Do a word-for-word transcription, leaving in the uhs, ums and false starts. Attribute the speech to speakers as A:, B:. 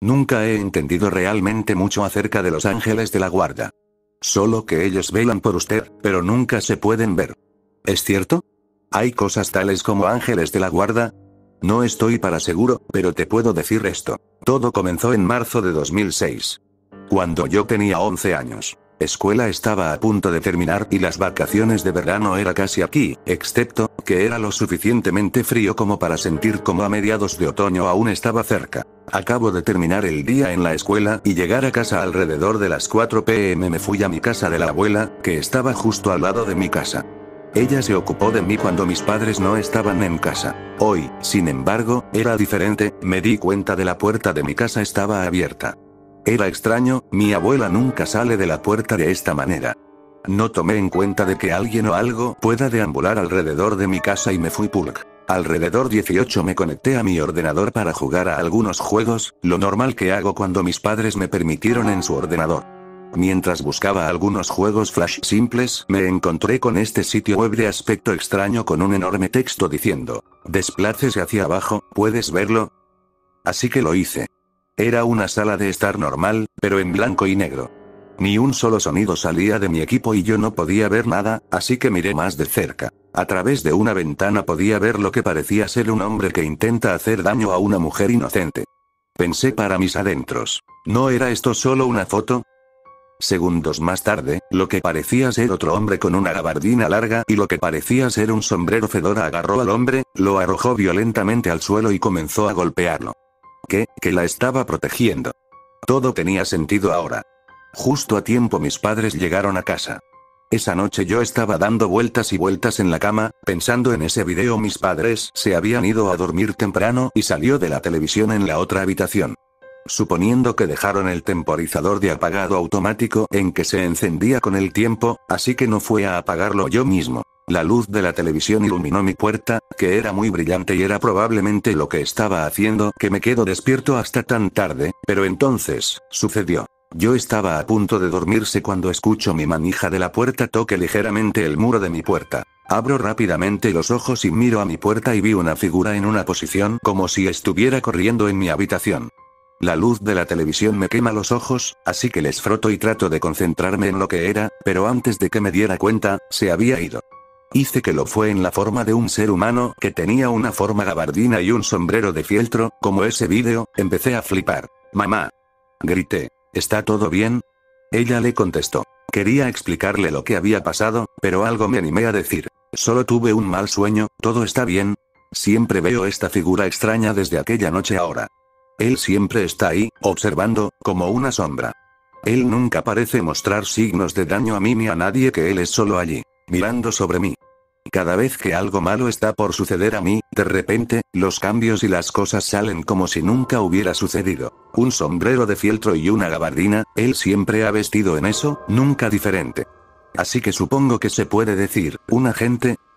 A: Nunca he entendido realmente mucho acerca de los ángeles de la guarda. Solo que ellos velan por usted, pero nunca se pueden ver. ¿Es cierto? ¿Hay cosas tales como ángeles de la guarda? No estoy para seguro, pero te puedo decir esto. Todo comenzó en marzo de dos mil seis. Cuando yo tenía once años. Escuela estaba a punto de terminar y las vacaciones de verano era casi aquí, excepto, que era lo suficientemente frío como para sentir como a mediados de otoño aún estaba cerca. Acabo de terminar el día en la escuela y llegar a casa alrededor de las cuatro pe eme. Me fui a mi casa de la abuela, que estaba justo al lado de mi casa. Ella se ocupó de mí cuando mis padres no estaban en casa. Hoy, sin embargo, era diferente, me di cuenta de la puerta de mi casa estaba abierta. Era extraño, mi abuela nunca sale de la puerta de esta manera. No tomé en cuenta de que alguien o algo pueda deambular alrededor de mi casa y me fui pulk. Alrededor dieciocho me conecté a mi ordenador para jugar a algunos juegos, lo normal que hago cuando mis padres me permitieron en su ordenador. Mientras buscaba algunos juegos flash simples, me encontré con este sitio web de aspecto extraño con un enorme texto diciendo, "Desplácese hacia abajo, ¿puedes verlo?". Así que lo hice. Era una sala de estar normal, pero en blanco y negro. Ni un solo sonido salía de mi equipo y yo no podía ver nada, así que miré más de cerca. A través de una ventana podía ver lo que parecía ser un hombre que intenta hacer daño a una mujer inocente. Pensé para mis adentros, ¿no era esto solo una foto? Segundos más tarde, lo que parecía ser otro hombre con una gabardina larga y lo que parecía ser un sombrero fedora agarró al hombre, lo arrojó violentamente al suelo y comenzó a golpearlo. ¿Qué? Que la estaba protegiendo. Todo tenía sentido ahora. Justo a tiempo mis padres llegaron a casa. Esa noche yo estaba dando vueltas y vueltas en la cama, pensando en ese video. Mis padres se habían ido a dormir temprano y salió de la televisión en la otra habitación. Suponiendo que dejaron el temporizador de apagado automático en que se encendía con el tiempo, así que no fue a apagarlo yo mismo. La luz de la televisión iluminó mi puerta, que era muy brillante y era probablemente lo que estaba haciendo que me quedo despierto hasta tan tarde, pero entonces, sucedió. Yo estaba a punto de dormirse cuando escucho mi manija de la puerta toque ligeramente el muro de mi puerta. Abro rápidamente los ojos y miro a mi puerta y vi una figura en una posición como si estuviera corriendo en mi habitación. La luz de la televisión me quema los ojos, así que les froto y trato de concentrarme en lo que era, pero antes de que me diera cuenta, se había ido. Hice que lo fue en la forma de un ser humano que tenía una forma gabardina y un sombrero de fieltro, como ese vídeo. Empecé a flipar. «Mamá», grité, ¿está todo bien? Ella le contestó. Quería explicarle lo que había pasado, pero algo me animé a decir. Solo tuve un mal sueño, todo está bien. Siempre veo esta figura extraña desde aquella noche ahora. Él siempre está ahí, observando, como una sombra. Él nunca parece mostrar signos de daño a mí ni a nadie, que él es solo allí, mirando sobre mí. Cada vez que algo malo está por suceder a mí, de repente, los cambios y las cosas salen como si nunca hubiera sucedido. Un sombrero de fieltro y una gabardina, él siempre ha vestido en eso, nunca diferente. Así que supongo que se puede decir, un agente.